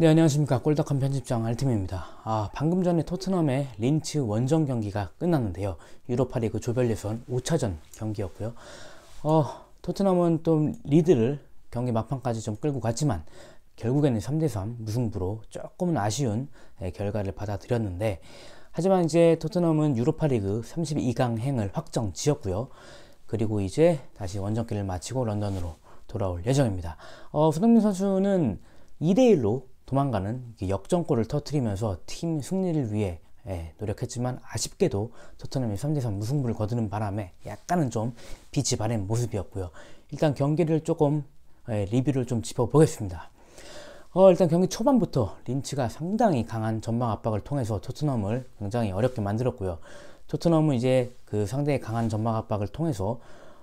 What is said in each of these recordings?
네, 안녕하십니까. 꼴딱한 편집장 알팀입니다. 방금 전에 토트넘의 린츠 원정 경기가 끝났는데요. 유로파리그 조별 예선 5차전 경기였고요. 토트넘은 또 리드를 경기 막판까지 좀 끌고 갔지만 결국에는 3대3 무승부로 조금은 아쉬운 결과를 받아들였는데, 하지만 이제 토트넘은 유로파리그 32강 행을 확정 지었고요. 그리고 이제 다시 원정길을 마치고 런던으로 돌아올 예정입니다. 손흥민 선수는 2대1로 도망가는 역전골을 터뜨리면서 팀 승리를 위해 노력했지만 아쉽게도 토트넘이 3대3 무승부를 거두는 바람에 약간은 좀 빛이 바랜 모습이었고요. 일단 경기를 조금 리뷰를 좀 짚어보겠습니다. 일단 경기 초반부터 린츠가 상당히 강한 전방 압박을 통해서 토트넘을 굉장히 어렵게 만들었고요. 토트넘은 이제 그 상대의 강한 전방 압박을 통해서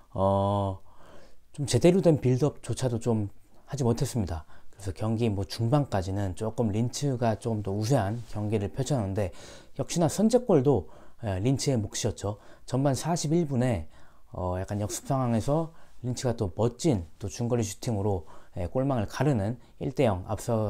좀 제대로 된 빌드업조차도 좀 하지 못했습니다. 그래서 경기 중반까지는 조금 린츠가 좀 더 우세한 경기를 펼쳤는데, 역시나 선제골도 린츠의 몫이었죠. 전반 41분에 약간 역습 상황에서 린츠가 또 멋진 또 중거리 슈팅으로 골망을 가르는 1대0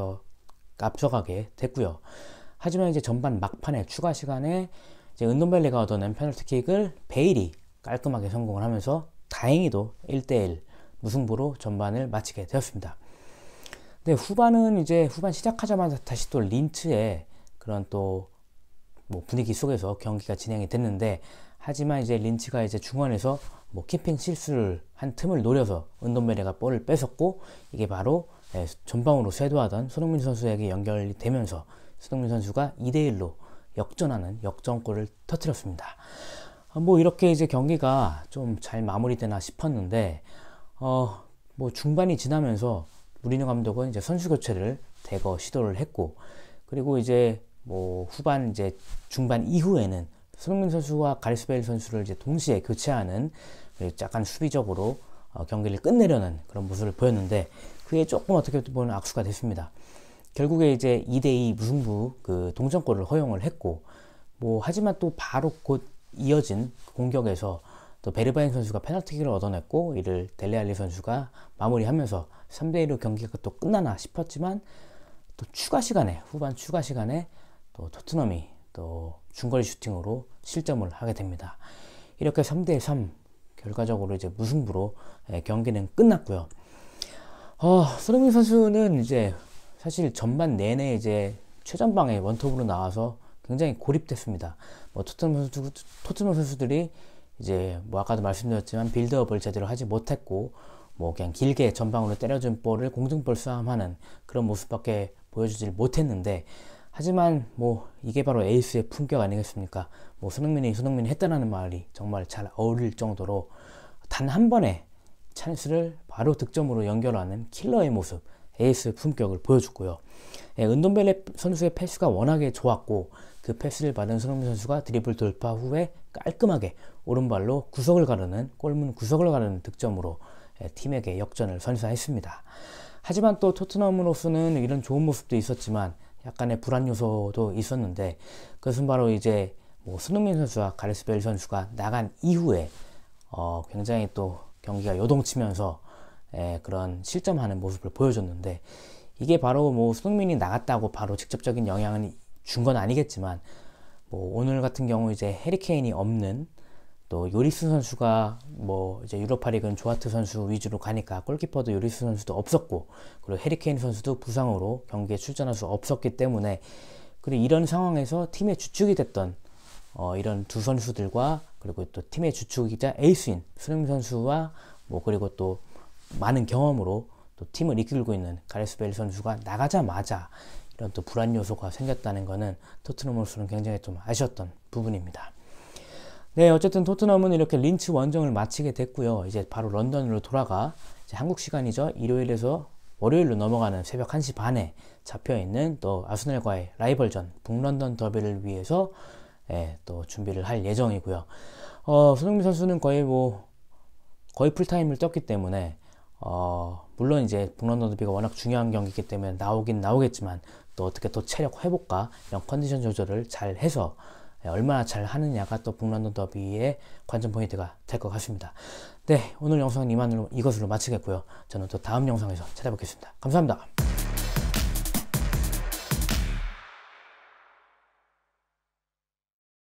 앞서가게 됐고요. 하지만 이제 전반 막판에 추가 시간에 이제 은돈벨레가 얻어낸 페널티킥을 베일이 깔끔하게 성공을 하면서 다행히도 1대1 무승부로 전반을 마치게 되었습니다. 네, 후반은 이제 후반 시작하자마자 다시 또 린츠의 그런 또 분위기 속에서 경기가 진행이 됐는데, 하지만 이제 린츠가 이제 중원에서 키핑 실수를 한 틈을 노려서 은돈벨레가 볼을 뺏었고, 이게 바로 전방으로 쇄도하던 손흥민 선수에게 연결이 되면서 손흥민 선수가 2대1로 역전하는 역전골을 터뜨렸습니다. 이렇게 이제 경기가 좀 잘 마무리되나 싶었는데, 중반이 지나면서 무리뉴 감독은 이제 선수 교체를 대거 시도를 했고, 그리고 이제 후반 이제 중반 이후에는 손흥민 선수와 가레스 베일 선수를 이제 동시에 교체하는, 약간 수비적으로 경기를 끝내려는 그런 모습을 보였는데, 그게 조금 어떻게 보면 악수가 됐습니다. 결국에 이제 2대2 무승부 그 동점골을 허용을 했고, 하지만 또 바로 곧 이어진 공격에서 또 베르바인 선수가 페널티킥을 얻어냈고, 이를 델레알리 선수가 마무리하면서 3대1로 경기가 또 끝나나 싶었지만, 또 후반 추가 시간에 또 토트넘이 또 중거리 슈팅으로 실점을 하게 됩니다. 이렇게 3대3 결과적으로 이제 무승부로 경기는 끝났고요. 손흥민 선수는 이제 사실 전반 내내 이제 최전방에 원톱으로 나와서 굉장히 고립됐습니다. 토트넘 선수들이 이제 아까도 말씀드렸지만 빌드업을 제대로 하지 못했고, 그냥 길게 전방으로 때려준 볼을 공중볼 싸움하는 그런 모습밖에 보여주질 못했는데, 하지만 이게 바로 에이스의 품격 아니겠습니까? 손흥민이 했다라는 말이 정말 잘 어울릴 정도로 단 한 번의 찬스를 바로 득점으로 연결하는 킬러의 모습, 에이스의 품격을 보여줬고요. 은돈벨레 선수의 패스가 워낙에 좋았고, 그 패스를 받은 손흥민 선수가 드리블 돌파 후에 깔끔하게 오른발로 골문 구석을 가르는 득점으로 팀에게 역전을 선사했습니다. 하지만 또 토트넘으로서는 이런 좋은 모습도 있었지만 약간의 불안 요소도 있었는데, 그것은 바로 이제 손흥민 선수와 가레스 베일 선수가 나간 이후에 굉장히 또 경기가 요동치면서 그런 실점하는 모습을 보여줬는데, 이게 바로 손흥민이 나갔다고 바로 직접적인 영향을 준 건 아니겠지만, 오늘 같은 경우 이제 해리케인이 없는, 또 요리스 선수가 이제 유로파리그는 조하트 선수 위주로 가니까 골키퍼도 요리스 선수도 없었고, 그리고 해리케인 선수도 부상으로 경기에 출전할 수 없었기 때문에, 그리고 이런 상황에서 팀의 주축이 됐던 이런 두 선수들과, 그리고 또 팀의 주축이자 에이스인 손흥민 선수와 그리고 또 많은 경험으로 또 팀을 이끌고 있는 가레스 베일 선수가 나가자마자 이런 또 불안 요소가 생겼다는 것은 토트넘으로서는 굉장히 좀 아쉬웠던 부분입니다. 네, 어쨌든 토트넘은 이렇게 린츠 원정을 마치게 됐고요. 이제 바로 런던으로 돌아가 이제 한국 시간이죠. 일요일에서 월요일로 넘어가는 새벽 1시 반에 잡혀있는 또 아스널과의 라이벌전 북런던 더비를 위해서 또 준비를 할 예정이고요. 손흥민 선수는 거의 풀타임을 떴기 때문에 물론 이제 북런던 더비가 워낙 중요한 경기이기 때문에 나오긴 나오겠지만, 또 어떻게 또 체력 회복과 이런 컨디션 조절을 잘 해서 얼마나 잘 하느냐가 또 북런던 더비의 관전 포인트가 될 것 같습니다. 네, 오늘 영상은 이것으로 마치겠고요. 저는 또 다음 영상에서 찾아뵙겠습니다. 감사합니다.